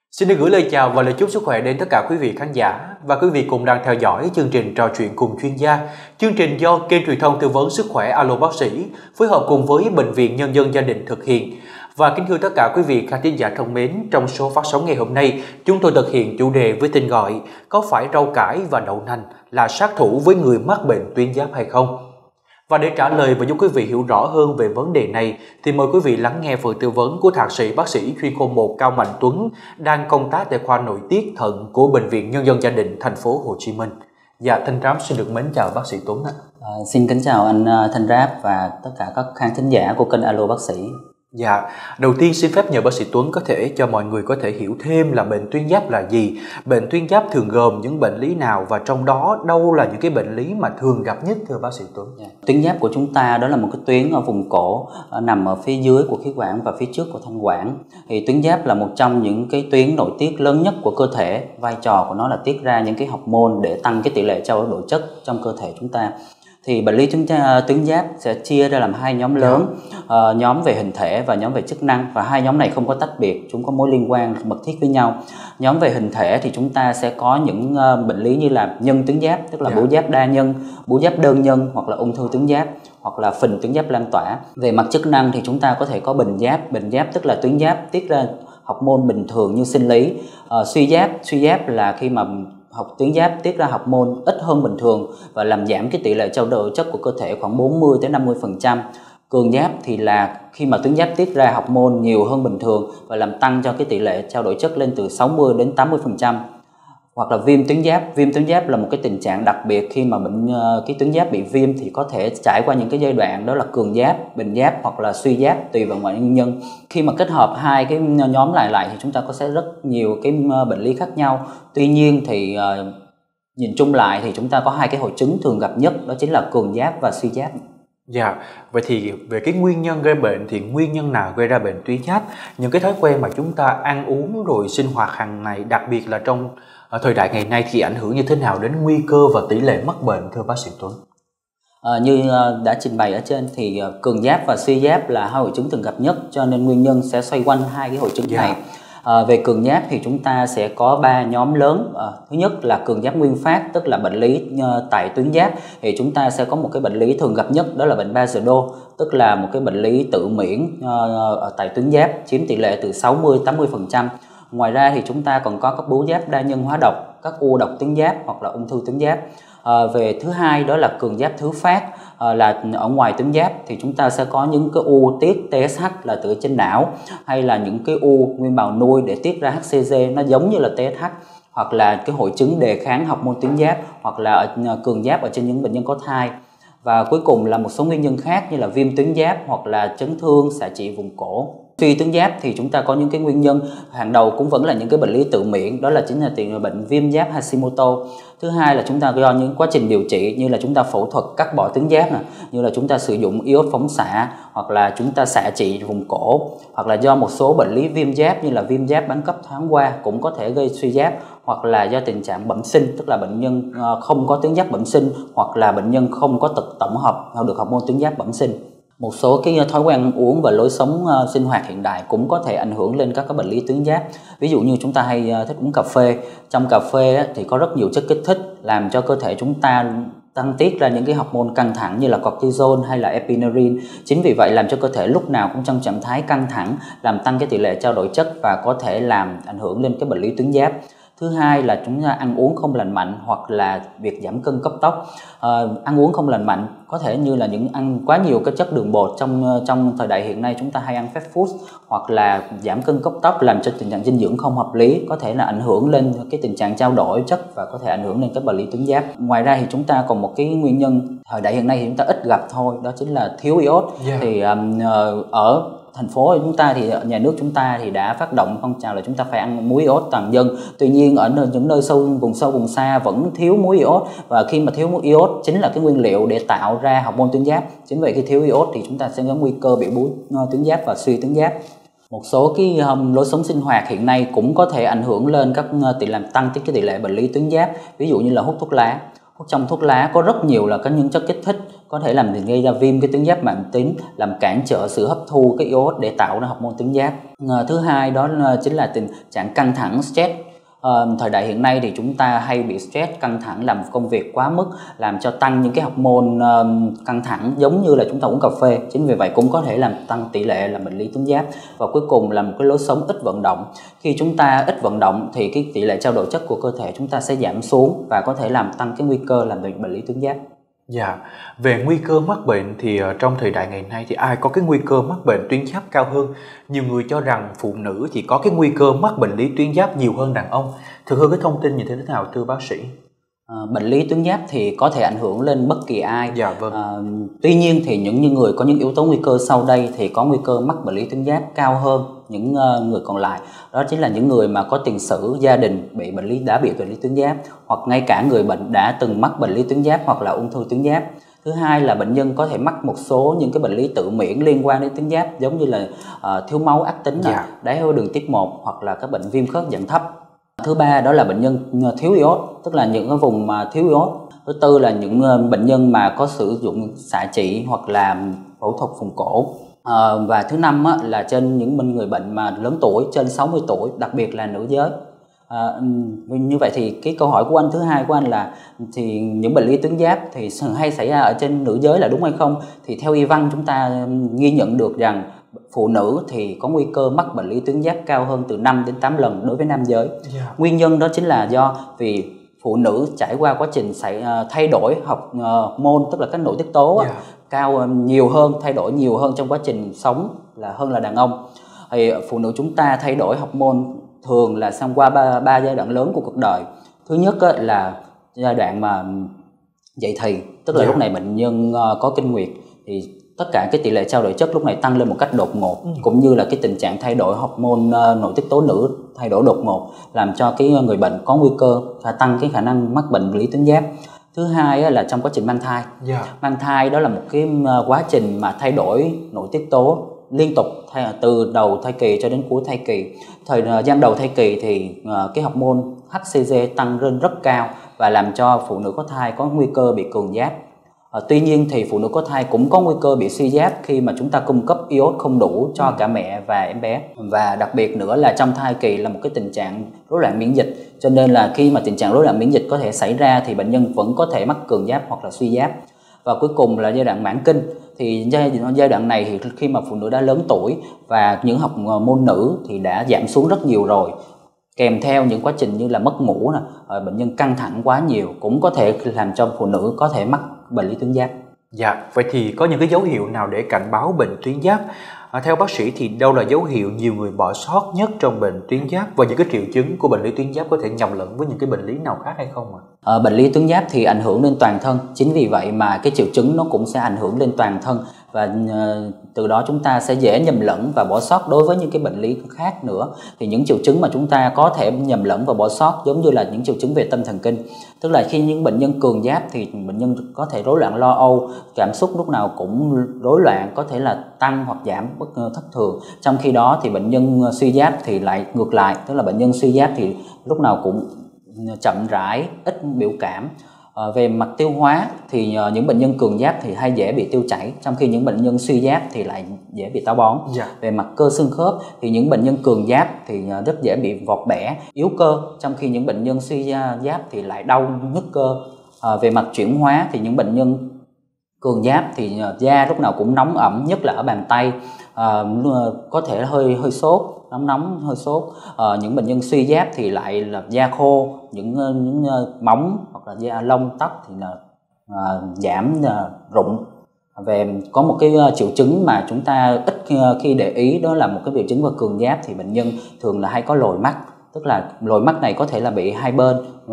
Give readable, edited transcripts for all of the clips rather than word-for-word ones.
Xin được gửi lời chào và lời chúc sức khỏe đến tất cả quý vị khán giả và quý vị cùng đang theo dõi chương trình trò chuyện cùng chuyên gia. Chương trình do kênh truyền thông tư vấn sức khỏe Alo Bác sĩ phối hợp cùng với Bệnh viện Nhân dân Gia Định thực hiện. Và kính thưa tất cả quý vị khán giả thân mến, trong số phát sóng ngày hôm nay, chúng tôi thực hiện chủ đề với tên gọi có phải rau cải và đậu nành là sát thủ với người mắc bệnh tuyến giáp hay không? Và để trả lời và giúp quý vị hiểu rõ hơn về vấn đề này thì mời quý vị lắng nghe phần tư vấn của thạc sĩ bác sĩ chuyên khoa 1 Cao Mạnh Tuấn đang công tác tại khoa nội tiết thận của Bệnh viện Nhân dân Gia Định, thành phố Hồ Chí Minh. Dạ, Thanh Ráp xin được mến chào bác sĩ Tuấn ạ. Xin kính chào anh Thanh Ráp và tất cả các khán thính giả của kênh Alo Bác sĩ. Dạ, đầu tiên xin phép nhờ bác sĩ Tuấn có thể cho mọi người có thể hiểu thêm là bệnh tuyến giáp là gì, bệnh tuyến giáp thường gồm những bệnh lý nào và trong đó đâu là những cái bệnh lý mà thường gặp nhất thưa bác sĩ Tuấn? Tuyến giáp của chúng ta đó là một cái tuyến ở vùng cổ nằm ở phía dưới của khí quản và phía trước của thanh quản. Thì tuyến giáp là một trong những cái tuyến nội tiết lớn nhất của cơ thể, vai trò của nó là tiết ra những cái hormone để tăng cái tỷ lệ trao đổi chất trong cơ thể chúng ta. Thì bệnh lý tuyến giáp sẽ chia ra làm hai nhóm lớn, nhóm về hình thể và nhóm về chức năng, và hai nhóm này không có tách biệt, chúng có mối liên quan mật thiết với nhau. Nhóm về hình thể thì chúng ta sẽ có những bệnh lý như là nhân tuyến giáp, tức là bướu giáp đa nhân, bướu giáp đơn nhân, hoặc là ung thư tuyến giáp, hoặc là phình tuyến giáp lan tỏa. Về mặt chức năng thì chúng ta có thể có bình giáp tức là tuyến giáp tiết ra hormone bình thường như sinh lý. Suy giáp là khi mà tuyến giáp tiết ra hormone ít hơn bình thường và làm giảm cái tỷ lệ trao đổi chất của cơ thể khoảng 40 đến 50%. Cường giáp thì là khi mà tuyến giáp tiết ra hormone nhiều hơn bình thường và làm tăng cho cái tỷ lệ trao đổi chất lên từ 60 đến 80%. Hoặc là viêm tuyến giáp là một cái tình trạng đặc biệt khi mà cái tuyến giáp bị viêm thì có thể trải qua những cái giai đoạn đó là cường giáp, bình giáp hoặc là suy giáp tùy vào mọi nguyên nhân. Khi mà kết hợp hai cái nhóm lại thì chúng ta có sẽ rất nhiều cái bệnh lý khác nhau. Tuy nhiên thì nhìn chung lại thì chúng ta có hai cái hội chứng thường gặp nhất, đó chính là cường giáp và suy giáp. Dạ, vậy thì về cái nguyên nhân gây bệnh thì nguyên nhân nào gây ra bệnh tuyến giáp? Những cái thói quen mà chúng ta ăn uống rồi sinh hoạt hàng ngày, đặc biệt là trong thời đại ngày nay thì ảnh hưởng như thế nào đến nguy cơ và tỷ lệ mắc bệnh thưa bác sĩ Tuấn? Như đã trình bày ở trên thì cường giáp và suy giáp là hai hội chứng thường gặp nhất, cho nên nguyên nhân sẽ xoay quanh hai cái hội chứng này. Về cường giáp thì chúng ta sẽ có 3 nhóm lớn. Thứ nhất là cường giáp nguyên phát, tức là bệnh lý tại tuyến giáp. Thì chúng ta sẽ có một cái bệnh lý thường gặp nhất, đó là bệnh Basedow, tức là một cái bệnh lý tự miễn ở tại tuyến giáp, chiếm tỷ lệ từ 60-80%. Ngoài ra thì chúng ta còn có các bướu giáp đa nhân hóa độc, các u độc tuyến giáp hoặc là ung thư tuyến giáp. Về thứ hai đó là cường giáp thứ phát, là ở ngoài tuyến giáp thì chúng ta sẽ có những cái u tiết TSH là từ trên não, hay là những cái u nguyên bào nuôi để tiết ra HCG nó giống như là TSH, hoặc là cái hội chứng đề kháng hormone tuyến giáp, hoặc là cường giáp ở trên những bệnh nhân có thai. Và cuối cùng là một số nguyên nhân khác như là viêm tuyến giáp hoặc là chấn thương xạ trị vùng cổ. Suy tuyến giáp thì chúng ta có những cái nguyên nhân hàng đầu cũng vẫn là những cái bệnh lý tự miễn, đó là chính là bệnh viêm giáp Hashimoto. Thứ hai là chúng ta do những quá trình điều trị như là chúng ta phẫu thuật cắt bỏ tuyến giáp này, như là chúng ta sử dụng iốt phóng xạ, hoặc là chúng ta xạ trị vùng cổ, hoặc là do một số bệnh lý viêm giáp như là viêm giáp bán cấp thoáng qua cũng có thể gây suy giáp, hoặc là do tình trạng bẩm sinh, tức là bệnh nhân không có tuyến giáp bẩm sinh, hoặc là bệnh nhân không có tật tổng hợp được hormone tuyến giáp bẩm sinh. Một số cái thói quen ăn uống và lối sống sinh hoạt hiện đại cũng có thể ảnh hưởng lên các bệnh lý tuyến giáp. Ví dụ như chúng ta hay thích uống cà phê. Trong cà phê thì có rất nhiều chất kích thích làm cho cơ thể chúng ta tăng tiết ra những cái hormone căng thẳng như là cortisol hay là epinephrine. Chính vì vậy làm cho cơ thể lúc nào cũng trong trạng thái căng thẳng, làm tăng cái tỷ lệ trao đổi chất và có thể làm ảnh hưởng lên cái bệnh lý tuyến giáp. Thứ hai là chúng ta ăn uống không lành mạnh hoặc là việc giảm cân cấp tốc. Ăn uống không lành mạnh có thể như là những ăn quá nhiều cái chất đường bột trong thời đại hiện nay, chúng ta hay ăn fast food, hoặc là giảm cân cấp tốc làm cho tình trạng dinh dưỡng không hợp lý, có thể là ảnh hưởng lên cái tình trạng trao đổi chất và có thể ảnh hưởng lên các bệnh lý tuyến giáp. Ngoài ra thì chúng ta còn một cái nguyên nhân thời đại hiện nay thì chúng ta ít gặp thôi, đó chính là thiếu iốt. Thì ở thành phố chúng ta thì nhà nước chúng ta thì đã phát động phong trào là chúng ta phải ăn muối iốt toàn dân. Tuy nhiên ở những nơi sâu vùng xa vẫn thiếu muối iốt, và khi mà thiếu muối iốt chính là cái nguyên liệu để tạo ra hormone tuyến giáp. Chính vậy khi thiếu iốt thì chúng ta sẽ có nguy cơ bị bướu tuyến giáp và suy tuyến giáp. Một số cái lối sống sinh hoạt hiện nay cũng có thể ảnh hưởng lên làm tăng cái tỷ lệ bệnh lý tuyến giáp. Ví dụ như là hút thuốc lá. Trong thuốc lá có rất nhiều là các những chất kích thích có thể làm gây ra viêm cái tuyến giáp mãn tính, làm cản trở sự hấp thu cái iốt để tạo ra hormone tuyến giáp. Thứ hai đó chính là tình trạng căng thẳng, stress. Thời đại hiện nay thì chúng ta hay bị stress, căng thẳng, làm công việc quá mức, làm cho tăng những cái hormone căng thẳng, giống như là chúng ta uống cà phê. Chính vì vậy cũng có thể làm tăng tỷ lệ làm bệnh lý tuyến giáp. Và cuối cùng là một cái lối sống ít vận động. Khi chúng ta ít vận động thì cái tỷ lệ trao đổi chất của cơ thể chúng ta sẽ giảm xuống và có thể làm tăng cái nguy cơ làm bệnh lý tuyến giáp. Dạ, về nguy cơ mắc bệnh thì trong thời đại ngày nay thì ai có cái nguy cơ mắc bệnh tuyến giáp cao hơn? Nhiều người cho rằng phụ nữ thì có cái nguy cơ mắc bệnh lý tuyến giáp nhiều hơn đàn ông. Thực hư cái thông tin như thế nào thưa bác sĩ? Bệnh lý tuyến giáp thì có thể ảnh hưởng lên bất kỳ ai. Dạ vâng. Tuy nhiên thì những người có những yếu tố nguy cơ sau đây thì có nguy cơ mắc bệnh lý tuyến giáp cao hơn những người còn lại. Đó chính là những người mà có tiền sử gia đình bị bệnh lý tuyến giáp, hoặc ngay cả người bệnh đã từng mắc bệnh lý tuyến giáp hoặc là ung thư tuyến giáp. Thứ hai là bệnh nhân có thể mắc một số những cái bệnh lý tự miễn liên quan đến tuyến giáp, giống như là thiếu máu ác tính, đái tháo đường type 1 hoặc là các bệnh viêm khớp dạng thấp. Thứ ba đó là bệnh nhân thiếu iốt, tức là những cái vùng mà thiếu iốt. Thứ tư là những bệnh nhân mà có sử dụng xạ trị hoặc là phẫu thuật vùng cổ. Và thứ năm là trên những người bệnh mà lớn tuổi, trên 60 tuổi, đặc biệt là nữ giới. Như vậy thì cái câu hỏi của anh, thứ hai của anh là thì những bệnh lý tuyến giáp thì hay xảy ra ở trên nữ giới là đúng hay không? Thì theo y văn chúng ta ghi nhận được rằng phụ nữ thì có nguy cơ mắc bệnh lý tuyến giáp cao hơn từ 5 đến 8 lần đối với nam giới. Nguyên nhân đó chính là do vì phụ nữ trải qua quá trình thay đổi hormone, tức là các nội tiết tố cao nhiều hơn, thay đổi nhiều hơn trong quá trình sống hơn là đàn ông. Thì phụ nữ chúng ta thay đổi hormone thường là sang qua ba giai đoạn lớn của cuộc đời. Thứ nhất là giai đoạn mà dậy thì, tức là lúc này bệnh nhân có kinh nguyệt, thì tất cả cái tỷ lệ trao đổi chất lúc này tăng lên một cách đột ngột, cũng như là cái tình trạng thay đổi hormone nội tiết tố nữ thay đổi đột ngột, làm cho cái người bệnh có nguy cơ tăng cái khả năng mắc bệnh lý tuyến giáp. Thứ hai là trong quá trình mang thai. Mang thai đó là một cái quá trình mà thay đổi nội tiết tố liên tục từ đầu thai kỳ cho đến cuối thai kỳ. Thời gian đầu thai kỳ thì cái hormone HCG tăng lên rất cao và làm cho phụ nữ có thai có nguy cơ bị cường giáp. Tuy nhiên thì phụ nữ có thai cũng có nguy cơ bị suy giáp khi mà chúng ta cung cấp iốt không đủ cho cả mẹ và em bé. Và đặc biệt nữa là trong thai kỳ là một cái tình trạng rối loạn miễn dịch, cho nên là khi mà tình trạng rối loạn miễn dịch có thể xảy ra thì bệnh nhân vẫn có thể mắc cường giáp hoặc là suy giáp. Và cuối cùng là giai đoạn mãn kinh. Thì giai đoạn này thì khi mà phụ nữ đã lớn tuổi và những hormone nữ thì đã giảm xuống rất nhiều rồi, kèm theo những quá trình như là mất ngủ, bệnh nhân căng thẳng quá nhiều cũng có thể làm cho phụ nữ có thể mắc bệnh lý tuyến giáp. Dạ, vậy thì có những cái dấu hiệu nào để cảnh báo bệnh tuyến giáp? Theo bác sĩ thì đâu là dấu hiệu nhiều người bỏ sót nhất trong bệnh tuyến giáp, và những cái triệu chứng của bệnh lý tuyến giáp có thể nhầm lẫn với những cái bệnh lý nào khác hay không ạ? Bệnh lý tuyến giáp thì ảnh hưởng lên toàn thân, chính vì vậy mà cái triệu chứng nó cũng sẽ ảnh hưởng lên toàn thân, và từ đó chúng ta sẽ dễ nhầm lẫn và bỏ sót đối với những cái bệnh lý khác nữa. Thì những triệu chứng mà chúng ta có thể nhầm lẫn và bỏ sót giống như là những triệu chứng về tâm thần kinh, tức là khi những bệnh nhân cường giáp thì bệnh nhân có thể rối loạn lo âu, cảm xúc lúc nào cũng rối loạn, có thể là tăng hoặc giảm bất thất thường. Trong khi đó thì bệnh nhân suy giáp thì lại ngược lại, tức là bệnh nhân suy giáp thì lúc nào cũng chậm rãi, ít biểu cảm. Về mặt tiêu hóa thì những bệnh nhân cường giáp thì hay dễ bị tiêu chảy, trong khi những bệnh nhân suy giáp thì lại dễ bị táo bón. Về mặt cơ xương khớp thì những bệnh nhân cường giáp thì rất dễ bị vọt bẻ, yếu cơ, trong khi những bệnh nhân suy giáp thì lại đau nhức cơ. Về mặt chuyển hóa thì những bệnh nhân cường giáp thì da lúc nào cũng nóng ẩm, nhất là ở bàn tay, có thể hơi sốt, nóng hơi sốt. Những bệnh nhân suy giáp thì lại là da khô, những móng hoặc là da lông tóc thì là giảm rụng. Có một cái triệu chứng mà chúng ta ít khi để ý, đó là một cái triệu chứng của cường giáp thì bệnh nhân thường là hay có lồi mắt, tức là lồi mắt này có thể là bị hai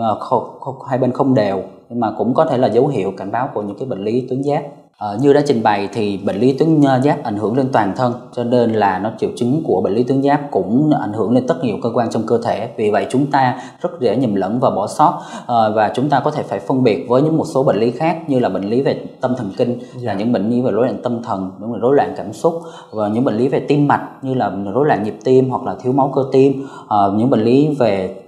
bên không đều, nhưng mà cũng có thể là dấu hiệu cảnh báo của những cái bệnh lý tuyến giáp. Như đã trình bày thì bệnh lý tuyến giáp ảnh hưởng lên toàn thân, cho nên là triệu chứng của bệnh lý tuyến giáp cũng ảnh hưởng lên rất nhiều cơ quan trong cơ thể. Vì vậy chúng ta rất dễ nhầm lẫn và bỏ sót, và chúng ta có thể phải phân biệt với những một số bệnh lý khác, như là bệnh lý về tâm thần kinh, là những bệnh lý về rối loạn tâm thần, rối loạn cảm xúc, và những bệnh lý về tim mạch như là rối loạn nhịp tim hoặc là thiếu máu cơ tim, những bệnh lý về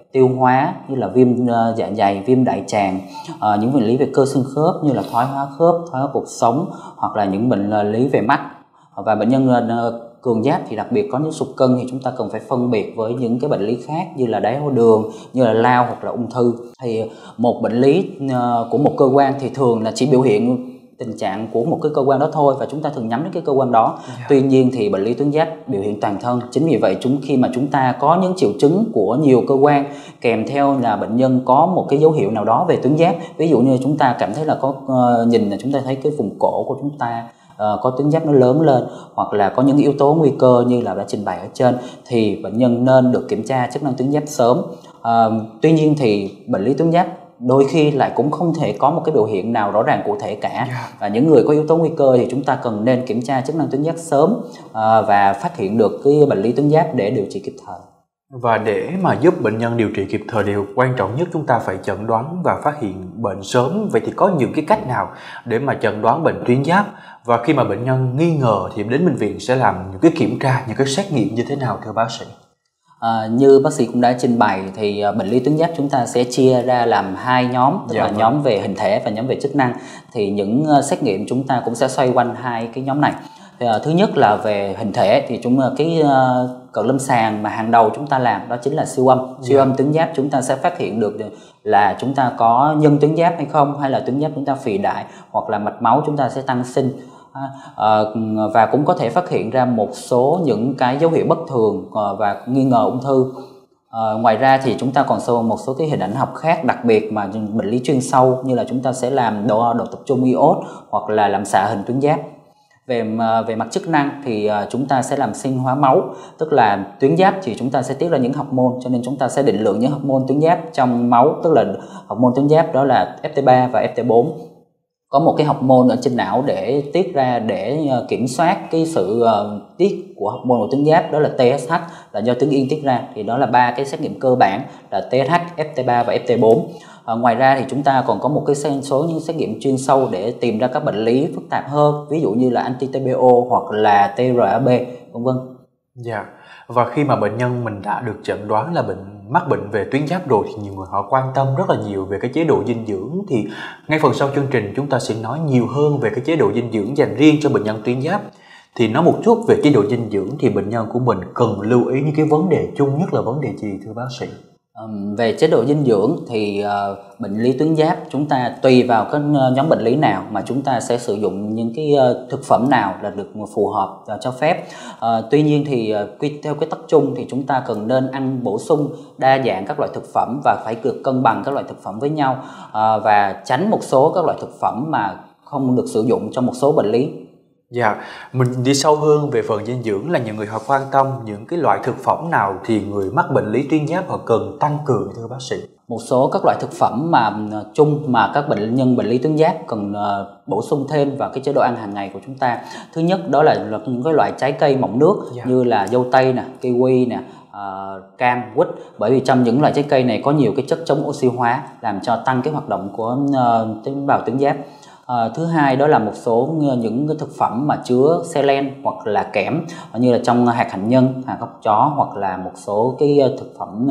tiêu hóa như là viêm dạ dày, viêm đại tràng, những bệnh lý về cơ xương khớp như là thoái hóa khớp, thoái hóa cột sống, hoặc là những bệnh lý về mắt. Và bệnh nhân cường giáp thì đặc biệt có những sụt cân thì chúng ta cần phải phân biệt với những cái bệnh lý khác như là đái tháo đường, như là lao hoặc là ung thư. Thì một bệnh lý của một cơ quan thì thường là chỉ biểu hiện tình trạng của một cái cơ quan đó thôi, và chúng ta thường nhắm đến cái cơ quan đó. Tuy nhiên thì bệnh lý tuyến giáp biểu hiện toàn thân. Chính vì vậy khi mà chúng ta có những triệu chứng của nhiều cơ quan kèm theo là bệnh nhân có một cái dấu hiệu nào đó về tuyến giáp, ví dụ như chúng ta cảm thấy là có nhìn là chúng ta thấy cái vùng cổ của chúng ta có tuyến giáp nó lớn lên, hoặc là có những yếu tố nguy cơ như là đã trình bày ở trên, thì bệnh nhân nên được kiểm tra chức năng tuyến giáp sớm. Tuy nhiên thì bệnh lý tuyến giáp đôi khi lại cũng không thể có một cái biểu hiện nào rõ ràng cụ thể cả. Và những người có yếu tố nguy cơ thì chúng ta cần nên kiểm tra chức năng tuyến giáp sớm và phát hiện được cái bệnh lý tuyến giáp để điều trị kịp thời. Và để mà giúp bệnh nhân điều trị kịp thời, điều quan trọng nhất chúng ta phải chẩn đoán và phát hiện bệnh sớm. Vậy thì có những cái cách nào để mà chẩn đoán bệnh tuyến giáp? Và khi mà bệnh nhân nghi ngờ thì đến bệnh viện sẽ làm những cái kiểm tra, những cái xét nghiệm như thế nào thưa bác sĩ? Như bác sĩ cũng đã trình bày thì bệnh lý tuyến giáp chúng ta sẽ chia ra làm hai nhóm, tức là nhóm về hình thể và nhóm về chức năng. Thì những xét nghiệm chúng ta cũng sẽ xoay quanh hai cái nhóm này. Thứ nhất là về hình thể thì cái cận lâm sàng mà hàng đầu chúng ta làm đó chính là siêu âm. Siêu âm tuyến giáp chúng ta sẽ phát hiện được là chúng ta có nhân tuyến giáp hay không, hay là tuyến giáp chúng ta phì đại, hoặc là mạch máu chúng ta sẽ tăng sinh. Và cũng có thể phát hiện ra một số những cái dấu hiệu bất thường và nghi ngờ ung thư. Ngoài ra thì chúng ta còn một số cái hình ảnh học khác đặc biệt mà bệnh lý chuyên sâu, như là chúng ta sẽ làm độ tập trung iốt hoặc là làm xạ hình tuyến giáp. Về mặt chức năng thì chúng ta sẽ làm sinh hóa máu, tức là tuyến giáp thì chúng ta sẽ tiết ra những hormone, cho nên chúng ta sẽ định lượng những hormone tuyến giáp trong máu, tức là hormone tuyến giáp đó là FT3 và FT4. Có một cái hormone ở trên não để tiết ra để kiểm soát cái sự tiết của hormone của tuyến giáp, đó là TSH, là do tuyến yên tiết ra. Thì đó là ba cái xét nghiệm cơ bản là TSH, FT3 và FT4. Ngoài ra thì chúng ta còn có một cái số những xét nghiệm chuyên sâu để tìm ra các bệnh lý phức tạp hơn, ví dụ như là anti-TPO hoặc là TRAB, vân vân. Và khi mà bệnh nhân mình đã được chẩn đoán là mắc bệnh về tuyến giáp rồi thì nhiều người họ quan tâm rất là nhiều về cái chế độ dinh dưỡng. Thì ngay phần sau chương trình chúng ta sẽ nói nhiều hơn về cái chế độ dinh dưỡng dành riêng cho bệnh nhân tuyến giáp. Thì nói một chút về chế độ dinh dưỡng thì bệnh nhân của mình cần lưu ý những cái vấn đề chung nhất là vấn đề gì thưa bác sĩ? Về chế độ dinh dưỡng thì bệnh lý tuyến giáp chúng ta tùy vào các nhóm bệnh lý nào mà chúng ta sẽ sử dụng những cái thực phẩm nào là được phù hợp cho phép. Tuy nhiên thì theo cái tắc chung thì chúng ta cần nên ăn bổ sung đa dạng các loại thực phẩm và phải được cân bằng các loại thực phẩm với nhau, và tránh một số các loại thực phẩm mà không được sử dụng trong một số bệnh lý. Mình đi sâu hơn về phần dinh dưỡng là nhiều người họ quan tâm những cái loại thực phẩm nào thì người mắc bệnh lý tuyến giáp họ cần tăng cường thưa bác sĩ? Một số các loại thực phẩm mà chung mà các bệnh nhân bệnh lý tuyến giáp cần bổ sung thêm vào cái chế độ ăn hàng ngày của chúng ta. Thứ nhất đó là những cái loại trái cây mọng nước như là dâu tây nè, kiwi nè, cam, quýt, bởi vì trong những loại trái cây này có nhiều cái chất chống oxy hóa làm cho tăng cái hoạt động của tế bào tuyến giáp. Thứ hai đó là một số những cái thực phẩm mà chứa selen hoặc là kẽm, như là trong hạt hạnh nhân, hạt óc chó, hoặc là một số cái thực phẩm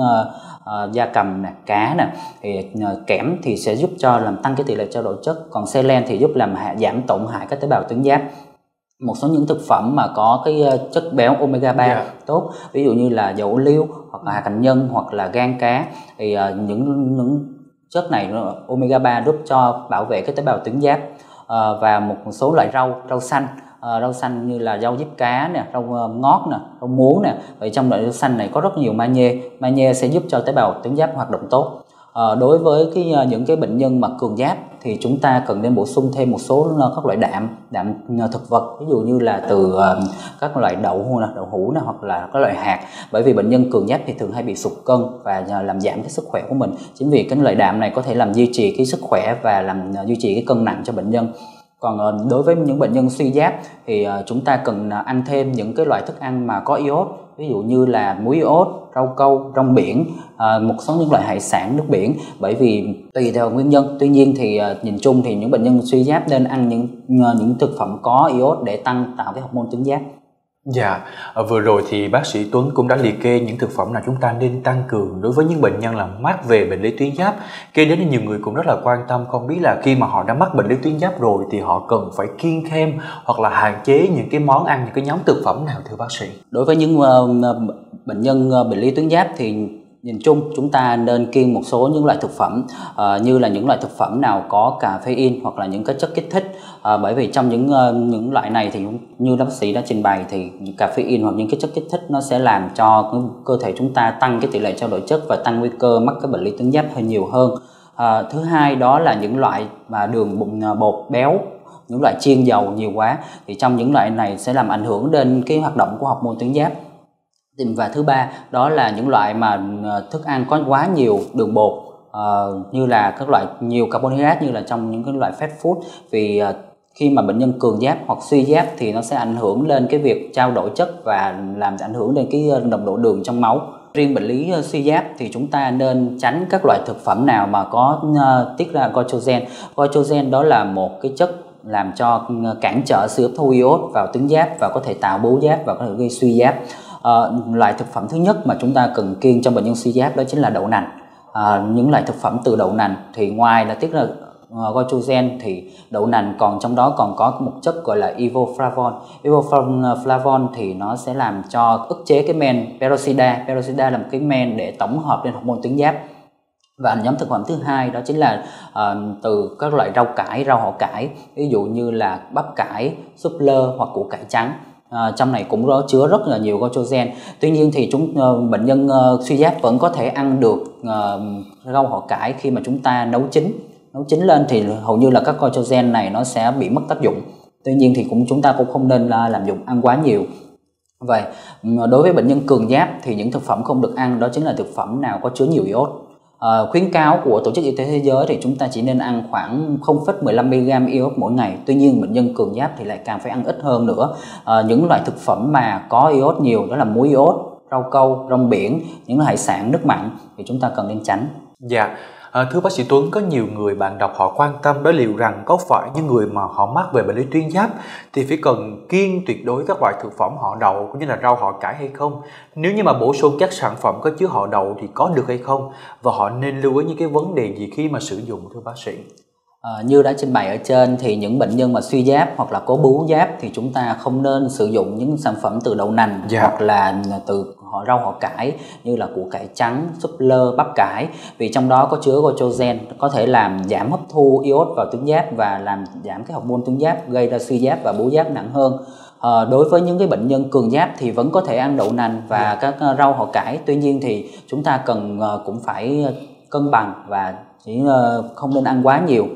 gia cầm nè, cá nè. Thì kẽm thì sẽ giúp cho làm tăng cái tỷ lệ trao đổi chất, còn selen thì giúp làm giảm tổn hại các tế bào tuyến giáp. Một số những thực phẩm mà có cái chất béo omega 3 tốt, ví dụ như là dầu ô liu hoặc là hạt hạnh nhân hoặc là gan cá, thì những chất này omega 3 giúp cho bảo vệ cái tế bào tuyến giáp. Và một số loại rau xanh như là rau diếp cá nè, rau ngót nè, rau muống nè. Vậy trong loại rau xanh này có rất nhiều magie sẽ giúp cho tế bào tuyến giáp hoạt động tốt. Đối với những cái bệnh nhân mà cường giáp thì chúng ta cần nên bổ sung thêm một số các loại đạm thực vật, ví dụ như là từ các loại đậu hũ nè, hoặc là các loại hạt, bởi vì bệnh nhân cường giáp thì thường hay bị sụt cân và làm giảm cái sức khỏe của mình. Chính vì cái loại đạm này có thể làm duy trì cái sức khỏe và làm duy trì cái cân nặng cho bệnh nhân. Còn đối với những bệnh nhân suy giáp thì chúng ta cần ăn thêm những cái loại thức ăn mà có iốt, ví dụ như là muối iốt, rau câu, rong biển, một số những loại hải sản nước biển, bởi vì tùy theo nguyên nhân. Tuy nhiên thì nhìn chung thì những bệnh nhân suy giáp nên ăn những thực phẩm có iốt để tạo cái hormone tuyến giáp. Dạ, vừa rồi thì bác sĩ Tuấn cũng đã liệt kê những thực phẩm nào chúng ta nên tăng cường đối với những bệnh nhân là mắc về bệnh lý tuyến giáp. Kế đến nhiều người cũng rất là quan tâm, không biết là khi mà họ đã mắc bệnh lý tuyến giáp rồi thì họ cần phải kiêng khem hoặc là hạn chế những cái món ăn, những cái nhóm thực phẩm nào thưa bác sĩ? Đối với những bệnh nhân bệnh lý tuyến giáp thì nhìn chung chúng ta nên kiêng một số những loại thực phẩm như là những loại thực phẩm nào có caffeine hoặc là những cái chất kích thích, bởi vì trong những loại này thì như bác sĩ đã trình bày thì caffeine hoặc những cái chất kích thích nó sẽ làm cho cơ thể chúng ta tăng cái tỷ lệ trao đổi chất và tăng nguy cơ mắc cái bệnh lý tuyến giáp hơi nhiều hơn. Thứ hai đó là những loại mà đường bột béo, những loại chiên dầu nhiều quá thì trong những loại này sẽ làm ảnh hưởng đến cái hoạt động của hormone tuyến giáp. Và thứ ba đó là những loại mà thức ăn có quá nhiều đường bột, như là các loại nhiều carbohydrate như là trong những cái loại fast food, vì khi mà bệnh nhân cường giáp hoặc suy giáp thì nó sẽ ảnh hưởng lên cái việc trao đổi chất và làm ảnh hưởng đến cái nồng độ đường trong máu. Riêng bệnh lý suy giáp thì chúng ta nên tránh các loại thực phẩm nào mà có tiết ra goitrogen. Goitrogen đó là một cái chất làm cho cản trở sự hấp thu iốt vào tuyến giáp và có thể tạo bướu giáp và có thể gây suy giáp. Loại thực phẩm thứ nhất mà chúng ta cần kiêng trong bệnh nhân suy giáp đó chính là đậu nành. Những loại thực phẩm từ đậu nành thì ngoài là tiết ra goitrogen thì đậu nành còn trong đó còn có một chất gọi là ivoflavone. Ivoflavone thì nó sẽ làm cho ức chế cái men peroxida. Peroxida là một cái men để tổng hợp lên hormone tuyến giáp. Và nhóm thực phẩm thứ hai đó chính là từ các loại rau cải, rau họ cải, ví dụ như là bắp cải, súp lơ hoặc củ cải trắng. Trong này cũng có chứa rất là nhiều goitrogen. Tuy nhiên thì bệnh nhân suy giáp vẫn có thể ăn được rau họ cải khi mà chúng ta nấu chín lên thì hầu như là các goitrogen này nó sẽ bị mất tác dụng. Tuy nhiên thì chúng ta cũng không nên làm dụng ăn quá nhiều. Vậy đối với bệnh nhân cường giáp thì những thực phẩm không được ăn đó chính là thực phẩm nào có chứa nhiều iốt. Khuyến cáo của Tổ chức Y tế Thế giới thì chúng ta chỉ nên ăn khoảng 0,15 mg iốt mỗi ngày. Tuy nhiên bệnh nhân cường giáp thì lại càng phải ăn ít hơn nữa. Những loại thực phẩm mà có iốt nhiều đó là muối iốt, rau câu, rong biển, những hải sản nước mặn thì chúng ta cần nên tránh. Dạ. Thưa bác sĩ Tuấn, có nhiều người bạn đọc họ quan tâm đó liệu rằng có phải những người mà họ mắc về bệnh lý tuyến giáp thì phải cần kiêng tuyệt đối các loại thực phẩm họ đậu cũng như là rau họ cải hay không? Nếu như mà bổ sung các sản phẩm có chứa họ đậu thì có được hay không? Và họ nên lưu ý những cái vấn đề gì khi mà sử dụng thưa bác sĩ? Như đã trình bày ở trên thì những bệnh nhân mà suy giáp hoặc là có bướu giáp thì chúng ta không nên sử dụng những sản phẩm từ đậu nành hoặc là từ rau họ cải như là củ cải trắng, súp lơ, bắp cải, vì trong đó có chứa goitrogen có thể làm giảm hấp thu iốt vào tuyến giáp và làm giảm cái hormone tuyến giáp, gây ra suy giáp và bướu giáp nặng hơn. Đối với những cái bệnh nhân cường giáp thì vẫn có thể ăn đậu nành và các rau họ cải, tuy nhiên thì chúng ta cũng phải cân bằng và chỉ không nên ăn quá nhiều.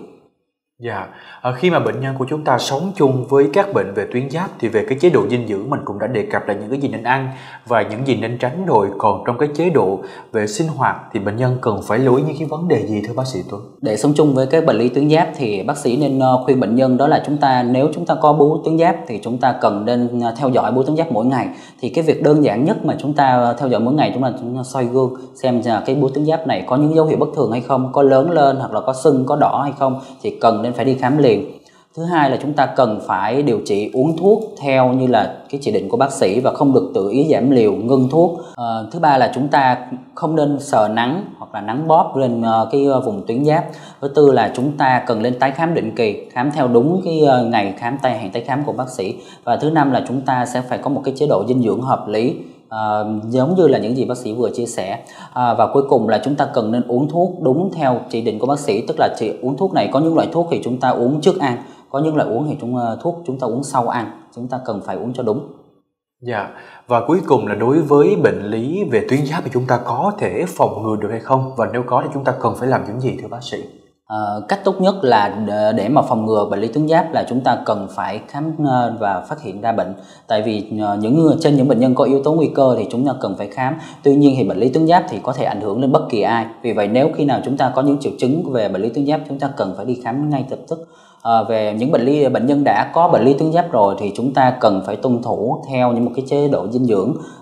Dạ, khi mà bệnh nhân của chúng ta sống chung với các bệnh về tuyến giáp thì về cái chế độ dinh dưỡng mình cũng đã đề cập là những cái gì nên ăn và những gì nên tránh rồi. Còn trong cái chế độ về sinh hoạt thì bệnh nhân cần phải lưu ý những cái vấn đề gì thưa bác sĩ Tuấn? Để sống chung với cái bệnh lý tuyến giáp thì bác sĩ nên khuyên bệnh nhân đó là nếu chúng ta có bướu tuyến giáp thì chúng ta cần nên theo dõi bướu tuyến giáp mỗi ngày. Thì cái việc đơn giản nhất mà chúng ta theo dõi mỗi ngày chúng ta soi gương xem là cái bướu tuyến giáp này có những dấu hiệu bất thường hay không, có lớn lên hoặc là có sưng, có đỏ hay không thì cần nên phải đi khám liền. Thứ hai là chúng ta cần phải điều trị uống thuốc theo như là cái chỉ định của bác sĩ và không được tự ý giảm liều, ngưng thuốc. Thứ ba là chúng ta không nên sờ nắng hoặc là nắng bóp lên cái vùng tuyến giáp. Thứ tư là chúng ta cần lên tái khám định kỳ, khám theo đúng cái ngày hẹn tái khám của bác sĩ. Và thứ năm là chúng ta sẽ phải có một cái chế độ dinh dưỡng hợp lý, giống như là những gì bác sĩ vừa chia sẻ. Và cuối cùng là chúng ta cần nên uống thuốc đúng theo chỉ định của bác sĩ, tức là uống thuốc này có những loại thuốc thì chúng ta uống trước ăn, có những loại uống thì thuốc chúng ta uống sau ăn, chúng ta cần phải uống cho đúng. Dạ, và cuối cùng là đối với bệnh lý về tuyến giáp thì chúng ta có thể phòng ngừa được hay không? Và nếu có thì chúng ta cần phải làm những gì thưa bác sĩ? Cách tốt nhất là để mà phòng ngừa bệnh lý tuyến giáp là chúng ta cần phải khám và phát hiện ra bệnh. Tại vì trên những bệnh nhân có yếu tố nguy cơ thì chúng ta cần phải khám. Tuy nhiên thì bệnh lý tuyến giáp thì có thể ảnh hưởng lên bất kỳ ai. Vì vậy nếu khi nào chúng ta có những triệu chứng về bệnh lý tuyến giáp chúng ta cần phải đi khám ngay lập tức. Về những bệnh nhân đã có bệnh lý tuyến giáp rồi thì chúng ta cần phải tuân thủ theo những một cái chế độ dinh dưỡng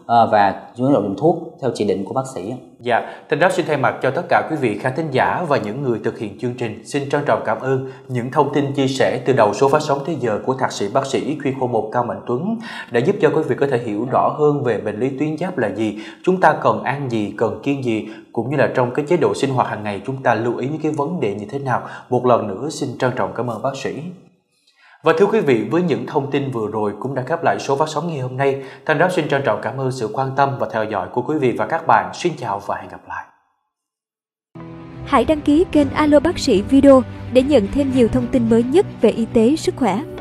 và chúng ta dùng thuốc theo chỉ định của bác sĩ. Dạ, Thành Đáp xin thay mặt cho tất cả quý vị khán thính giả và những người thực hiện chương trình xin trân trọng cảm ơn những thông tin chia sẻ từ đầu số phát sóng tới giờ của thạc sĩ bác sĩ chuyên khoa 1 Cao Mạnh Tuấn đã giúp cho quý vị có thể hiểu rõ hơn về bệnh lý tuyến giáp là gì, chúng ta cần ăn gì, cần kiêng gì, cũng như là trong cái chế độ sinh hoạt hàng ngày chúng ta lưu ý những cái vấn đề như thế nào. Một lần nữa xin trân trọng cảm ơn bác sĩ. Và thưa quý vị, với những thông tin vừa rồi cũng đã khép lại số phát sóng ngày hôm nay. Thành Đáp xin trân trọng cảm ơn sự quan tâm và theo dõi của quý vị và các bạn. Xin chào và hẹn gặp lại. Hãy đăng ký kênh Alo Bác sĩ Video để nhận thêm nhiều thông tin mới nhất về y tế, sức khỏe.